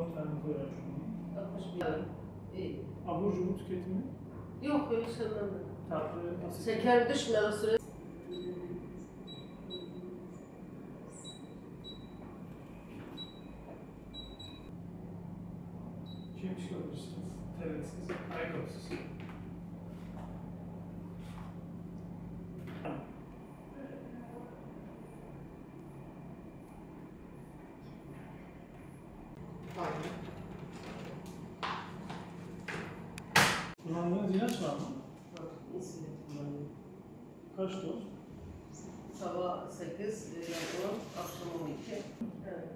tane koyar. 61. İyi. Abur cubur tüketimi, Yok öyle sevmem ben. tatlı, asit. Şeker düşmüyor süre. Kim çıkabilirsiniz? Teretsiz, ayakkabısız. Kullandığınız ilaç var mı? Bak, insülin. Kaç doz? Sabah 8, yarın akşam 12. Evet.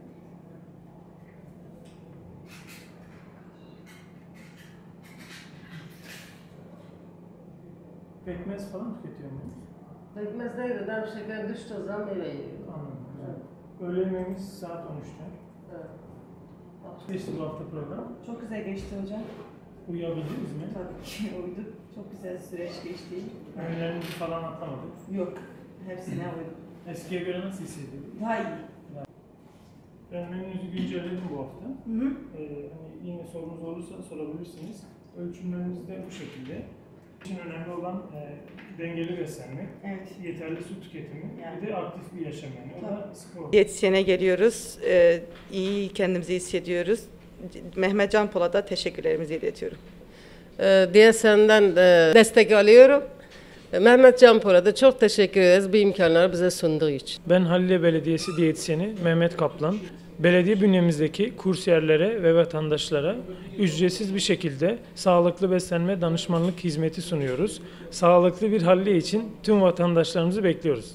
Pekmez falan tüketiyor muyuz? Pekmez değil de ben şeker düştüğü zaman meyve yiyorum. Anladım. Evet. Öğle yemeğimiz saat 13'te. Evet. Akşam. Geçti bu hafta program. Çok güzel geçti hocam. Uyuyabildiniz mi? Tabii ki uyduk. Çok güzel süreç geçti. Öğünlerimizi falan atlamadık. Yok. Hepsine uyduk. Eskiye göre nasıl hissediyorsunuz? Daha iyi. Ben menünüzü güncelledim bu hafta. Hı hı. Hani yine sorunuz olursa sorabilirsiniz. Ölçümlerimiz de bu şekilde. İçin önemli olan dengeli beslenmek, Evet. yeterli su tüketimi, Yani. bir de aktif bir yaşam yani. O da spor. Diyetisyene geliyoruz. İyi kendimizi hissediyoruz. Mehmet Can Polat'a teşekkürlerimizi iletiyorum. Diye senden destek alıyorum. Mehmet Can Polat'a çok teşekkür ederiz bu imkanları bize sunduğu için. Ben Halilye Belediyesi diyetisyeni Mehmet Kaplan. Belediye bünyemizdeki kursiyerlere ve vatandaşlara ücretsiz bir şekilde sağlıklı beslenme danışmanlık hizmeti sunuyoruz. Sağlıklı bir Halilye için tüm vatandaşlarımızı bekliyoruz.